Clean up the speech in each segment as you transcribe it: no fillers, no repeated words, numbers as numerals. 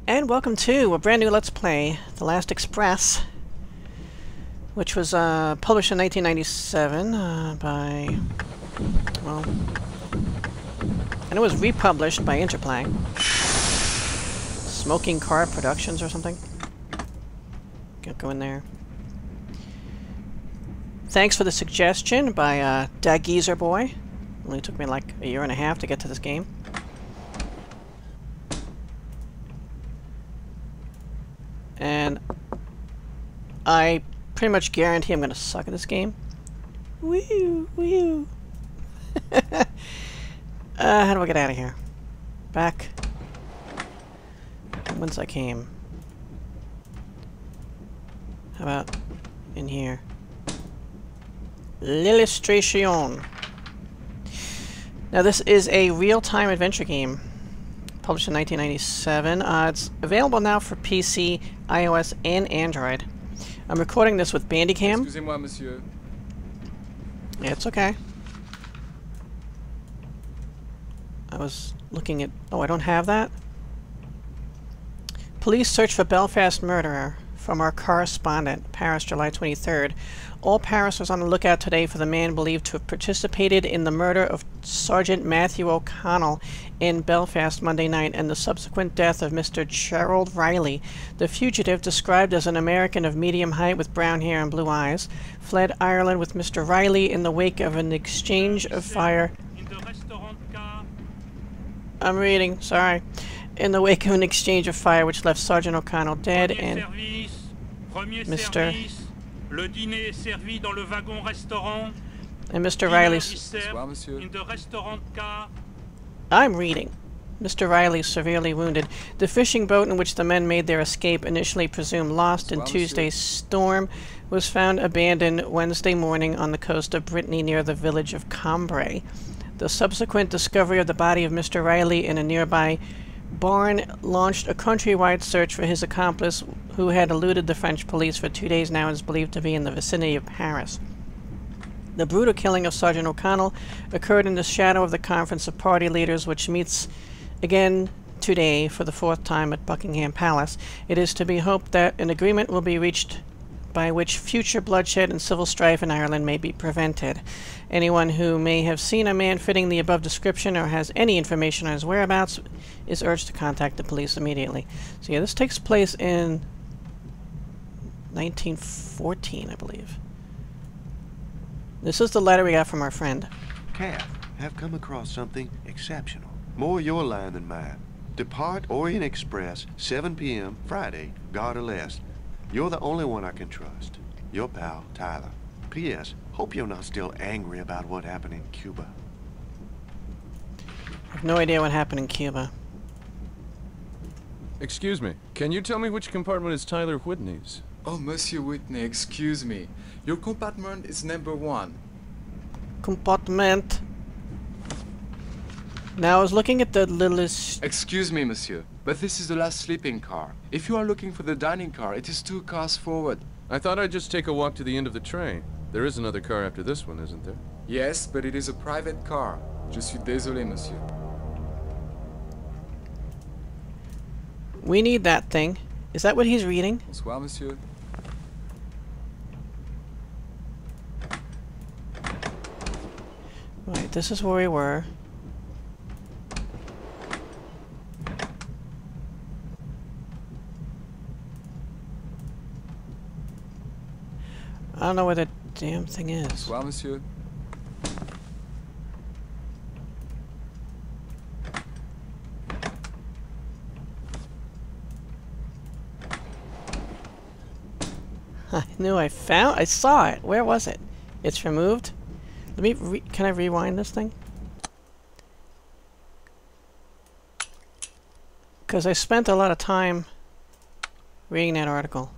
And welcome to a brand new Let's Play, The Last Express, which was published in 1997 by, well, and it was republished by Interplay. Smoking Car Productions or something. Can't go in there. Thanks for the suggestion by Dageezer Boy. Only took me like a year and a half to get to this game. And I pretty much guarantee I'm going to suck at this game. Woo! Woo! How do I get out of here? Back. Whence I came. How about in here? L'illustration. Now this is a real-time adventure game. Published in 1997. It's available now for PC, iOS, and Android. I'm recording this with Bandicam. Excusez-moi, Monsieur. Yeah, it's okay. I was looking at... Oh, I don't have that? Police search for Belfast murderer. From our correspondent, Paris, July 23rd. All Paris was on the lookout today for the man believed to have participated in the murder of Sergeant Matthew O'Connell in Belfast Monday night and the subsequent death of Mr. Gerald Riley. The fugitive, described as an American of medium height with brown hair and blue eyes, fled Ireland with Mr. Riley in the wake of an exchange of fire. I'm reading, sorry. In the wake of an exchange of fire which left Sergeant O'Connell dead and Mr. Riley's... I'm reading. Mr. Riley severely wounded. The fishing boat in which the men made their escape, initially presumed lost in Tuesday's storm, was found abandoned Wednesday morning on the coast of Brittany near the village of Cambrai. The subsequent discovery of the body of Mr. Riley in a nearby barn launched a countrywide search for his accomplice, who had eluded the French police for 2 days now and is believed to be in the vicinity of Paris. The brutal killing of Sergeant O'Connell occurred in the shadow of the Conference of Party Leaders, which meets again today for the 4th time at Buckingham Palace. It is to be hoped that an agreement will be reached by which future bloodshed and civil strife in Ireland may be prevented. Anyone who may have seen a man fitting the above description or has any information on his whereabouts is urged to contact the police immediately. So yeah, this takes place in 1914, I believe. This is the letter we got from our friend. Cap, have come across something exceptional. More your line than mine. Depart Orient Express, 7 p.m. Friday, Gare de l'Est. You're the only one I can trust. Your pal, Tyler. P.S. Hope you're not still angry about what happened in Cuba. I have no idea what happened in Cuba. Excuse me. Can you tell me which compartment is Tyler Whitney's? Oh, Monsieur Whitney, excuse me. Your compartment is number 1. Compartment. Now I was looking at the littlest... Excuse me, Monsieur, but this is the last sleeping car. If you are looking for the dining car, it is 2 cars forward. I thought I'd just take a walk to the end of the train. There is another car after this one, isn't there? Yes, but it is a private car. Je suis désolé, Monsieur. We need that thing. Is that what he's reading? Bonsoir, Monsieur. Right, this is where we were. I don't know where the damn thing is. Bonsoir, Monsieur. I knew I saw it. Where was it? It's removed. Let me can I rewind this thing? Because I spent a lot of time reading that article.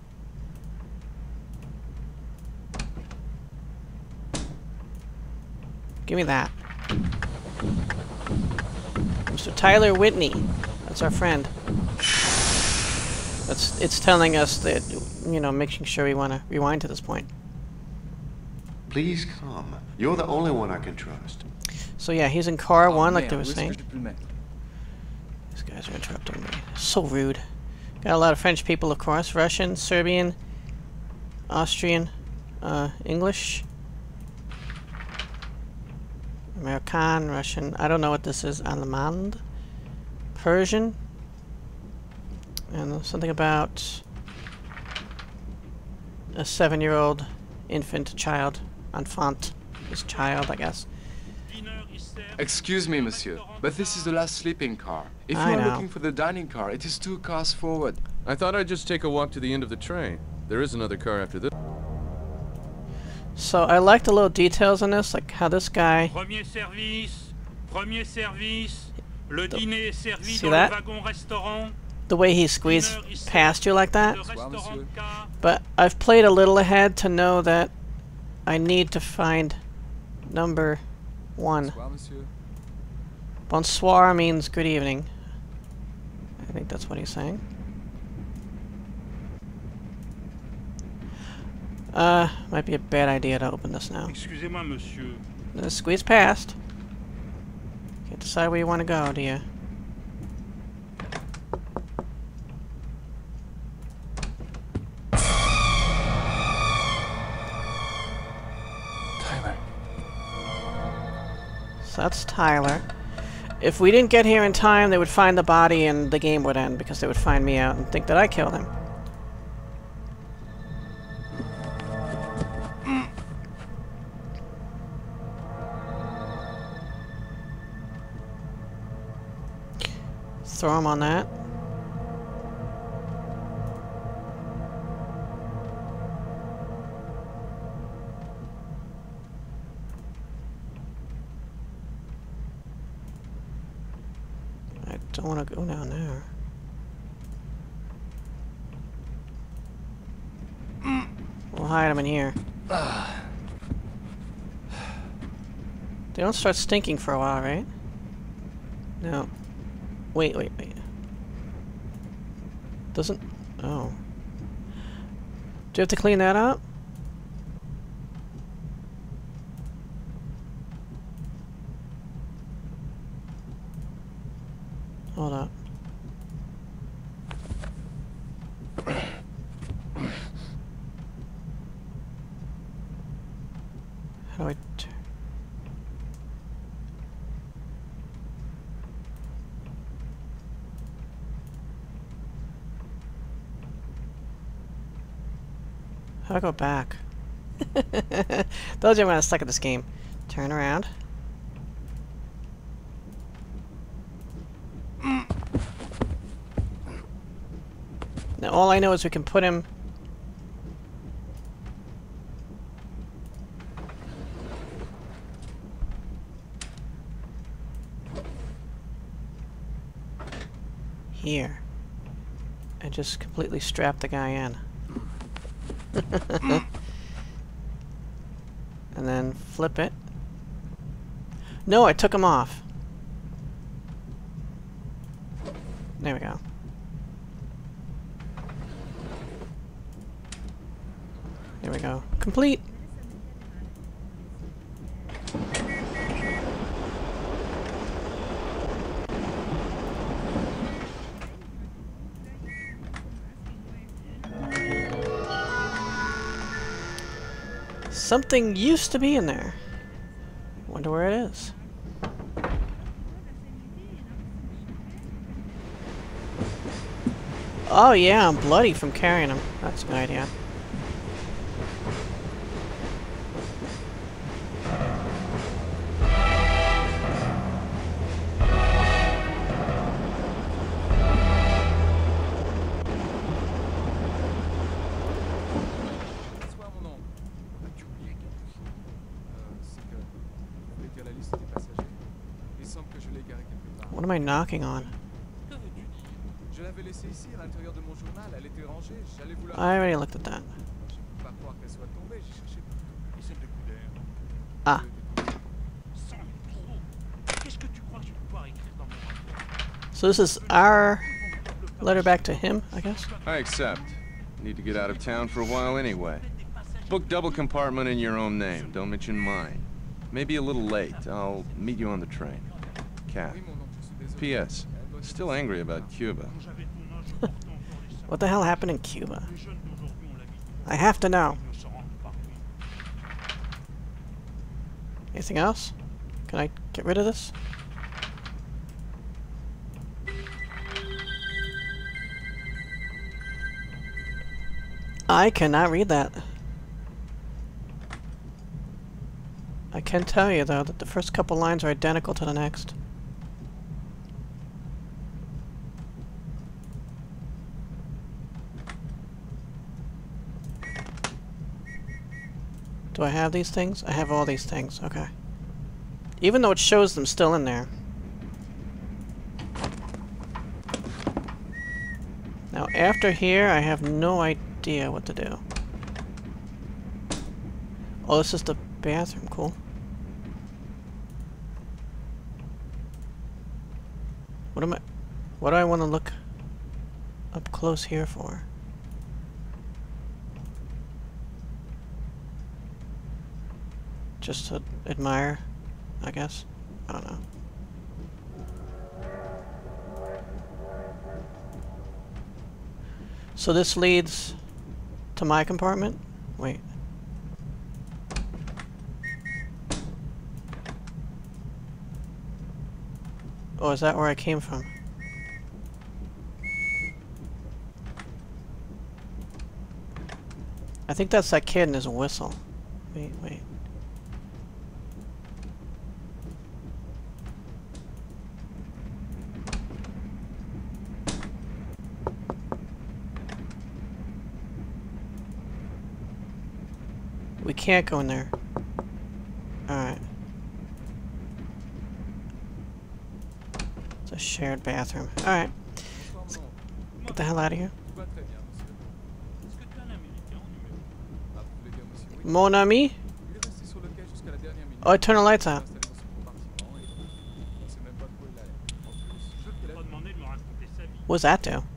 Give me that. Mr. Tyler Whitney. That's our friend. It's telling us that, you know, making sure we want to rewind to this point. Please come. You're the only one I can trust. So yeah, he's in car 1, like they were saying. These guys are interrupting me. So rude. Got a lot of French people, of course. Russian, Serbian, Austrian, English, American, Russian. I don't know what this is. Allemand, Persian, and something about a 7-year-old infant child. Enfant is child, I guess. Excuse me, monsieur, but this is the last sleeping car. If you I are know. looking for the dining car, it is 2 cars forward. I thought I'd just take a walk to the end of the train. There is another car after this. So I like the little details on this, like how this guy. Premier service, le dîner est servi See dans that? le wagon restaurant. The way he squeezed past you like that. Le restaurant car. But I've played a little ahead to know that I need to find number 1. Monsieur. Bonsoir means good evening. I think that's what he's saying. Might be a bad idea to open this now. Excusez-moi, monsieur. Squeeze past. Can't decide where you want to go, do you? Tyler. So that's Tyler. If we didn't get here in time, they would find the body and the game would end because they would find me out and think that I killed him. Throw him on that. I don't want to go down there. We'll hide him in here. They don't start stinking for a while, right? No. Wait. Doesn't... Oh. Do you have to clean that up? Hold up. How do I... How do I go back? Told you I'm gonna suck at this game. Turn around. Now all I know is we can put him... here. And just completely strap the guy in. And then flip it. No, I took him off. There we go. There we go. Complete. Something used to be in there. Wonder where it is. Oh yeah, I'm bloody from carrying him. That's a good idea. What am I knocking on? I already looked at that. Ah. So this is our letter back to him, I guess? I accept. Need to get out of town for a while anyway. Book double compartment in your own name. Don't mention mine. Maybe a little late. I'll meet you on the train. Cat. P.S. Still angry about Cuba. What the hell happened in Cuba? I have to know. Anything else? Can I get rid of this? I cannot read that. I can tell you, though, that the first couple lines are identical to the next. Do I have these things? I have all these things. Okay. Even though it shows them still in there. Now, after here, I have no idea what to do. Oh, this is the bathroom. Cool. What do I want to look up close here for? Just to admire, I guess. I don't know. So this leads to my compartment? Wait. Oh, is that where I came from? I think that's that kid and his whistle. Wait. We can't go in there. Alright. It's a shared bathroom. Alright. Let's get the hell out of here. Mon ami? Oh, I turned the lights out. What does that do?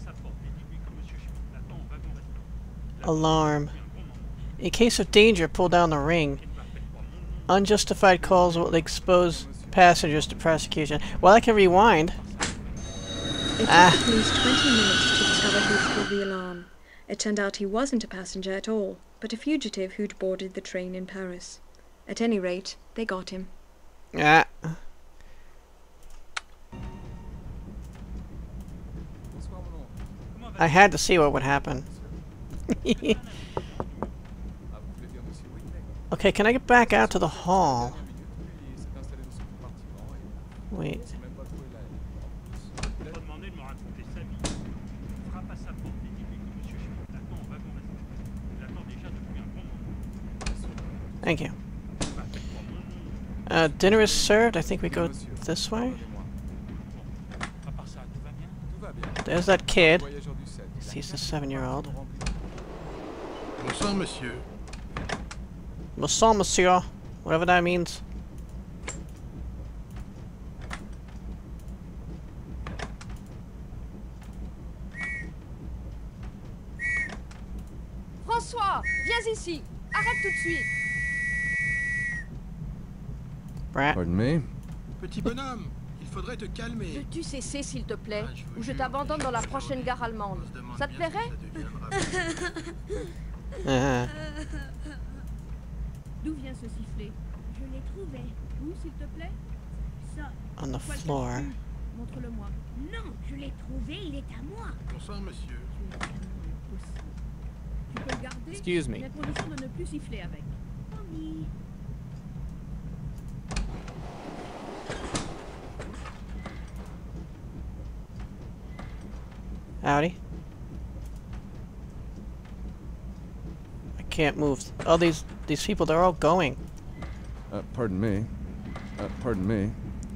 Alarm. In case of danger, pull down the ring. Unjustified calls will expose passengers to prosecution. Well, I can rewind. It took the police 20 minutes to discover who'd pulled the alarm. It turned out he wasn't a passenger at all, but a fugitive who'd boarded the train in Paris. At any rate, they got him. Ah. I had to see what would happen. Okay, can I get back out to the hall? Wait. Thank you. Dinner is served. I think we go this way. There's that kid. He's the 7-year-old. Bonsoir, monsieur. Bonsoir, monsieur. Whatever that means. François, viens ici. Arrête tout de suite. Brat. Pardon me? Petit bonhomme, il faudrait te calmer. Veux-tu cesser, s'il te plaît, ou je t'abandonne dans la prochaine gare allemande. Ça te plairait? D'où vient ce sifflet? Je l'ai trouvé. Où, s'il te plaît? Ça. On the floor. Montre-le-moi. Non, je l'ai trouvé, il est à moi. Bonsoir, monsieur. Tu peux le garder? Excuse me. À condition de ne plus siffler avec. Promis. Howdy. I can't move. Oh, these people, they're all going. Pardon me. Pardon me.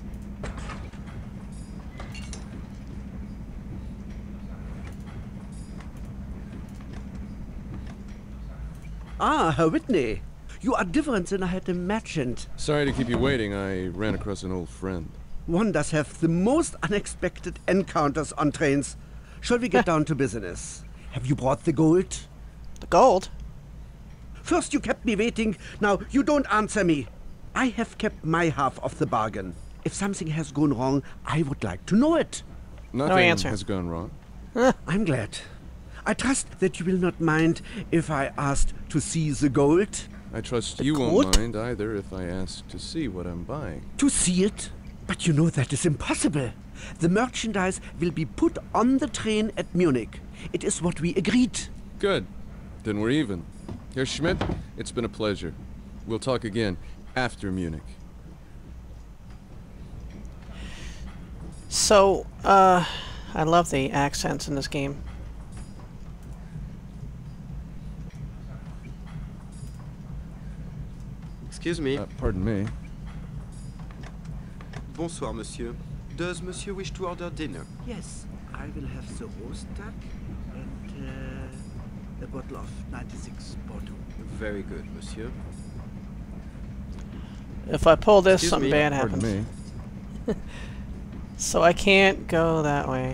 Ah, Herr Whitney. You are different than I had imagined. Sorry to keep you waiting. I ran across an old friend. One does have the most unexpected encounters on trains. Shall we get down to business? Have you brought the gold? The gold? First you kept me waiting, now you don't answer me. I have kept my half of the bargain. If something has gone wrong, I would like to know it. Nothing answer. has gone wrong. I'm glad. I trust that you will not mind if I asked to see the gold. I trust The you gold? won't mind either if I ask to see what I'm buying. To see it? But you know that is impossible. The merchandise will be put on the train at Munich. It is what we agreed. Good. Then we're even. Herr Schmidt, it's been a pleasure. We'll talk again after Munich. So, I love the accents in this game. Excuse me. Pardon me. Bonsoir, monsieur. Does monsieur wish to order dinner? Yes, I will have the roast duck and a bottle of 96 Bordeaux. Very good, monsieur. If I pull this, Excuse something me. bad Pardon happens. me. So I can't go that way.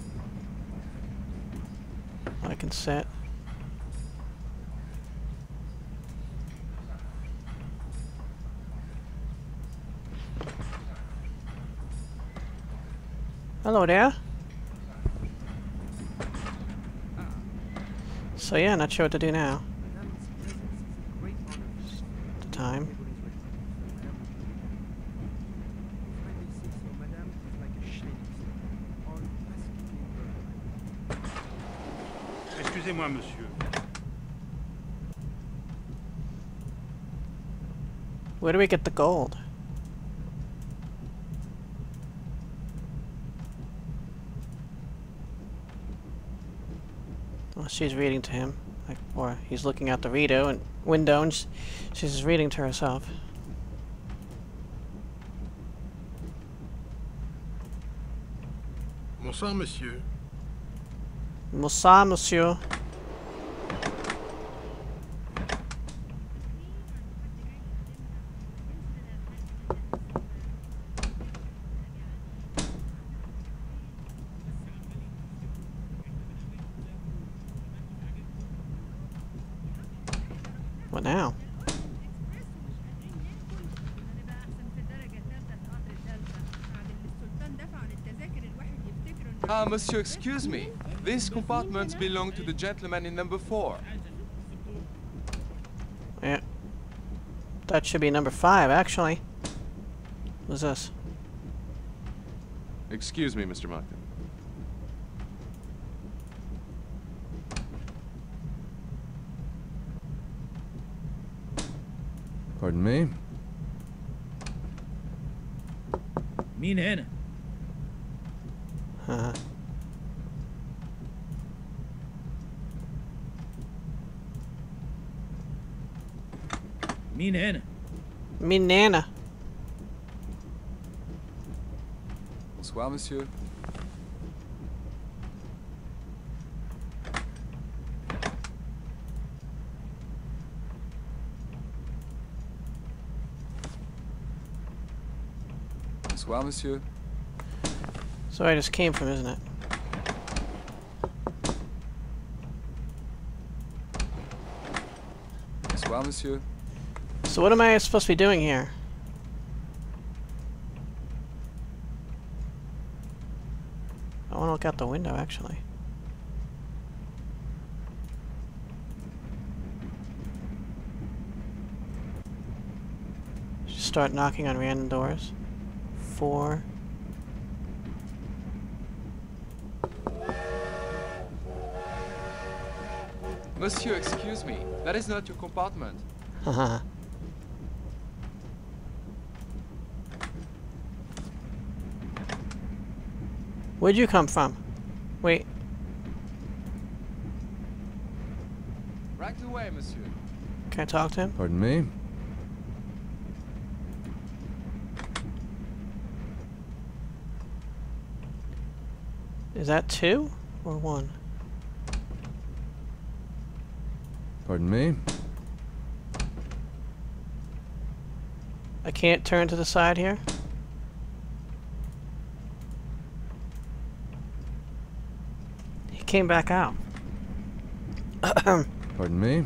I can sit. Hello there. So yeah, not sure what to do now. The time. Excusez-moi, monsieur. Where do we get the gold? Well, she's reading to him, like, or he's looking out the window, and she's reading to herself. Bonsoir, monsieur. Monsieur. What now? Monsieur, excuse me. These compartments belong to the gentleman in number 4. Yeah. That should be number 5, actually. What's this? Excuse me, Mr. Mechner. Pardon me? مين هنا؟ مين هنا؟ مين Nana? Bonsoir, monsieur. Bonsoir, monsieur. So I just came from, isn't it? Bonsoir, monsieur. So what am I supposed to be doing here? I want to look out the window, actually. Just start knocking on random doors. 4. Monsieur, excuse me. That is not your compartment. Haha. Where'd you come from? Wait. Right away, monsieur. Can I talk to him? Pardon me? Is that 2 or 1? Pardon me? I can't turn to the side here? He came back out. Pardon me?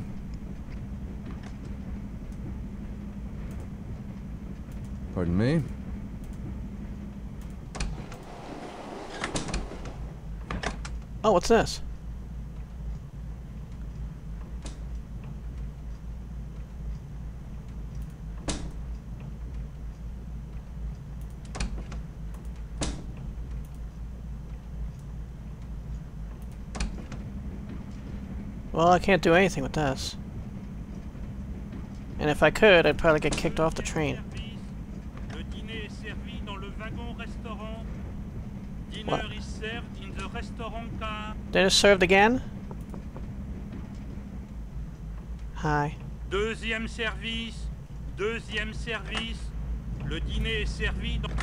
Pardon me? Oh, what's this? Well, I can't do anything with this. And if I could, I'd probably get kicked off the train. Le dîner est servi dans le wagon-restaurant. Dinner What? is served in the restaurant car. Dinner served again? Hi. Deuxième service. Deuxième service. Le dîner est servi dans...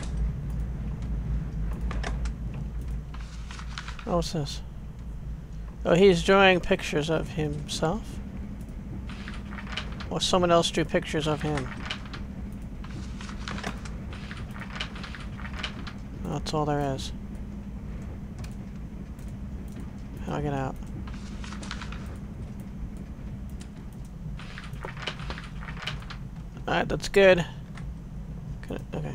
Oh, what's this? Oh, he's drawing pictures of himself? Or someone else drew pictures of him? Oh, that's all there is. How do I get out? Alright, that's good. Okay.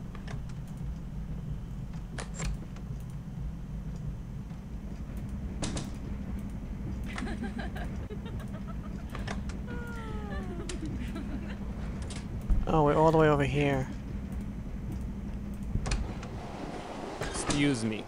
Oh, we're all the way over here. Excuse me.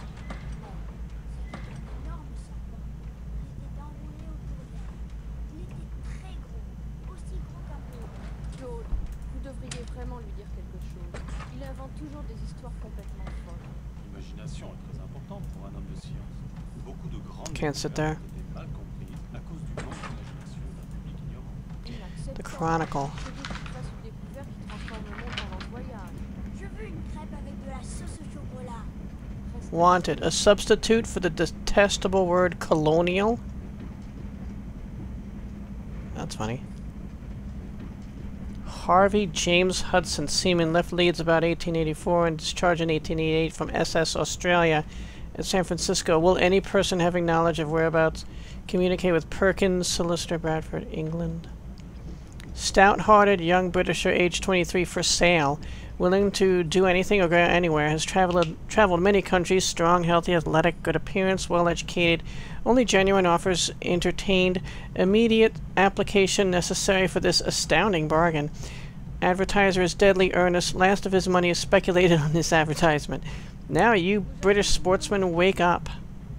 Claude, vous devriez vraiment lui dire quelque chose. Il invente toujours des histoires complètement folles. L'imagination est très importante pour un homme de science. Beaucoup de grandes Can't sit there. découvertes étaient mal comprises à cause du manque d'imagination d'un public ignorant. The Chronicle. Je veux une crêpe avec de la sauce au chocolat. Wanted. A substitute for the detestable word colonial? That's funny. Harvey James Hudson, seaman, left Leeds about 1884 and discharged in 1888 from SS Australia at San Francisco. Will any person having knowledge of whereabouts communicate with Perkins, solicitor, Bradford, England? Stout-hearted young Britisher, age 23, for sale, willing to do anything or go anywhere, has traveled many countries, strong, healthy, athletic, good appearance, well-educated, only genuine offers entertained, immediate application necessary for this astounding bargain. Advertiser is deadly earnest, last of his money is speculated on this advertisement. Now you British sportsmen, wake up.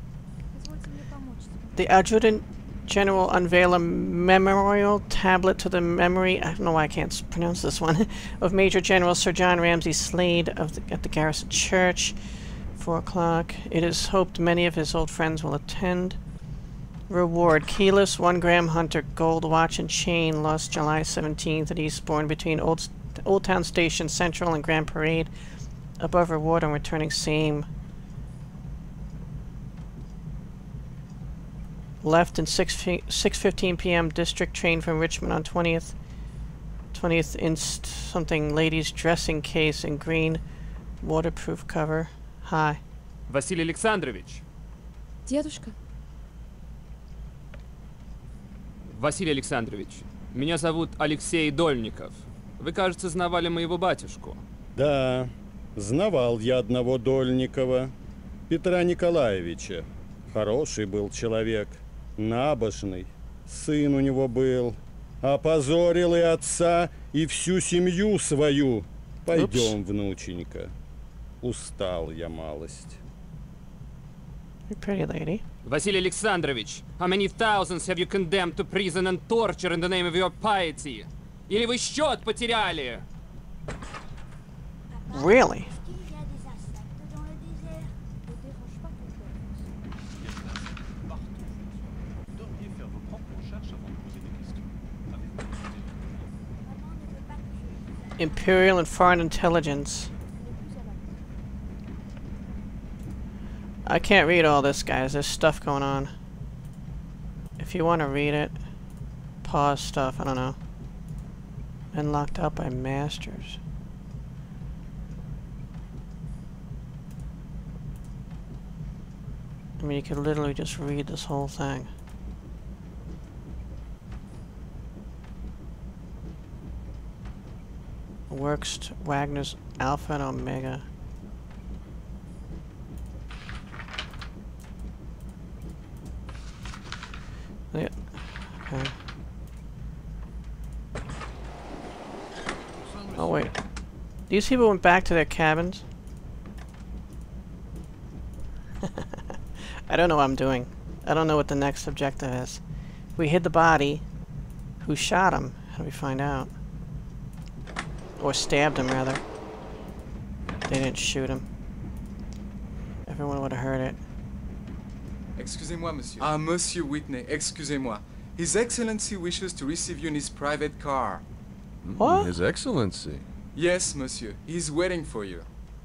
The Adjutant General unveil a memorial tablet to the memory, I don't know why I can't pronounce this one, of Major General Sir John Ramsay Slade at the Garrison Church. 4 o'clock. It is hoped many of his old friends will attend. Reward. Keyless 1 gram Hunter gold watch and chain lost July 17th at Eastbourne between Old Town Station Central and Grand Parade. Above reward on returning same. Left in 6:15 p.m. district train from Richmond on 20th in something ladies dressing case in green waterproof cover. Hi. Василий Александрович. Дедушка. Василий Александрович, меня зовут Алексей Дольников. Вы, кажется, знавали моего батюшку. Да, знавал я одного Дольникова, Петра Николаевича. Хороший был человек, набожный. Сын у него был. Опозорил и отца, и всю семью свою. Пойдем, внученька. Устал я малость. You're pretty lady. Василий Александрович, how many thousands have you condemned to prison and torture in the name of your piety? Или вы счет потеряли? Really? Imperial and Foreign Intelligence. I can't read all this, guys. There's stuff going on. If you want to read it, pause stuff. I don't know. Been locked out by masters. I mean, you could literally just read this whole thing. Works Wagner's Alpha and Omega. Yeah. Okay. Oh wait. These people went back to their cabins? I don't know what I'm doing. I don't know what the next objective is. we hid the body, who shot him? How do we find out? Or stabbed him, rather. They didn't shoot him. Everyone would have heard it. Excusez-moi, monsieur. Ah, Monsieur Whitney, excusez-moi. His Excellency wishes to receive you in his private car. What? His Excellency? Yes, monsieur. He's waiting for you.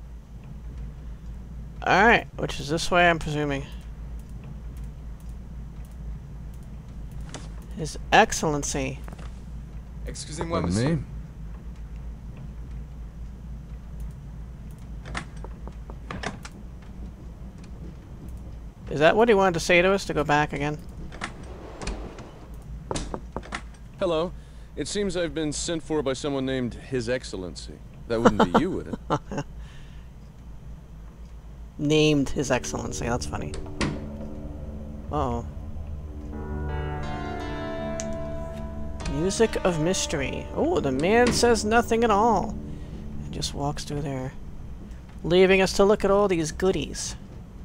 Alright, which is this way, I'm presuming. His Excellency. Excusez-moi, Pardon monsieur. me? Is that what he wanted to say to us, to go back again? Hello. It seems I've been sent for by someone named His Excellency. That wouldn't be you, would it? Named His Excellency, that's funny. Uh-oh. Music of mystery. Oh, the man says nothing at all. And just walks through there, leaving us to look at all these goodies.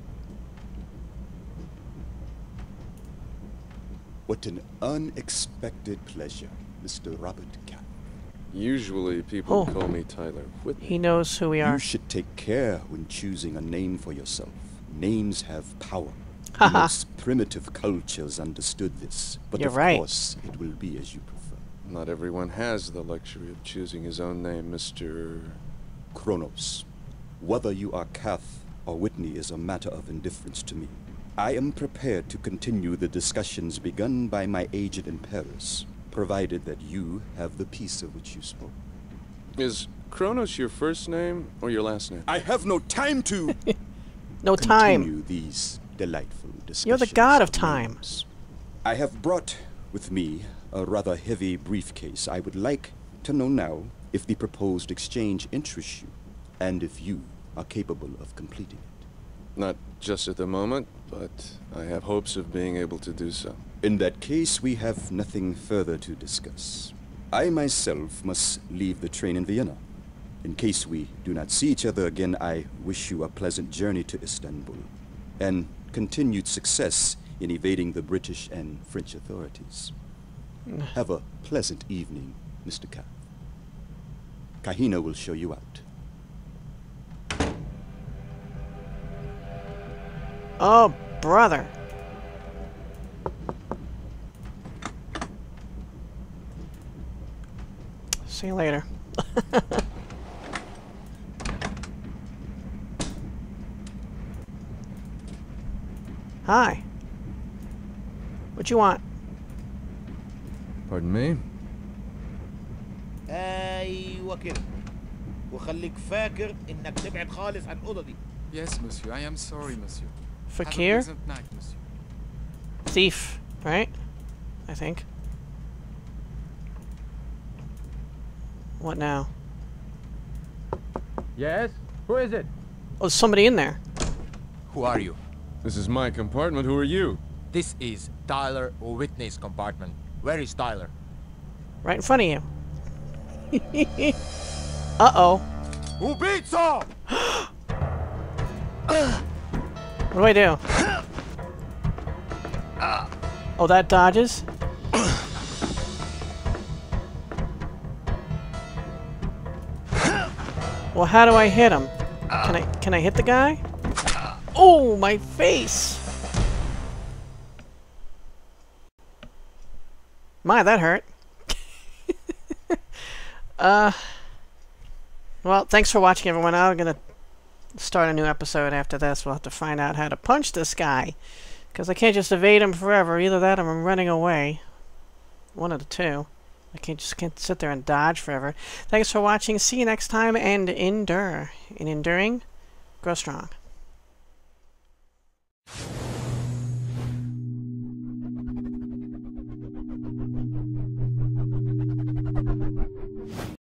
What an unexpected pleasure, Mr. Robert Cap. Usually people call me Tyler Whitney. He knows who we are. You should take care when choosing a name for yourself. Names have power. The most primitive cultures understood this. But You're of right. course, it will be as you prefer. Not everyone has the luxury of choosing his own name, Mr. Kronos. Whether you are Kath or Whitney is a matter of indifference to me. I am prepared to continue the discussions begun by my agent in Paris, provided that you have the peace of which you spoke. Is Kronos your first name or your last name? I have no time to No time. continue these delightful discussions. You're the god of time. names. I have brought with me a rather heavy briefcase. I would like to know now if the proposed exchange interests you, and if you are capable of completing it. Not just at the moment, but I have hopes of being able to do so. In that case, we have nothing further to discuss. I myself must leave the train in Vienna. In case we do not see each other again, I wish you a pleasant journey to Istanbul, and continued success in evading the British and French authorities. Have a pleasant evening, Mr. Kath. Kahina will show you out. Oh, brother. See you later. Hi. What you want? Pardon me? ايوه كده وخليك فاكر انك تبعد خالص عن الاوضه دي. Yes, monsieur. I am sorry, monsieur. Have a Fakir? pleasant night, monsieur. Thief, right? I think. What now? Yes? Who is it? Oh, there's somebody in there. Who are you? This is my compartment. Who are you? This is Tyler Whitney's compartment. Where is Tyler? Right in front of you. Uh-oh. Убийца! What do I do? Oh, that dodges? Well, how do I hit him? Can I hit the guy? Oh, my face! My, that hurt. Well, thanks for watching, everyone. I'm gonna start a new episode after this. We'll have to find out how to punch this guy, because I can't just evade him forever. Either that or I'm running away. One of the two. I can't sit there and dodge forever. Thanks for watching. See you next time, and endure. In enduring, grow strong.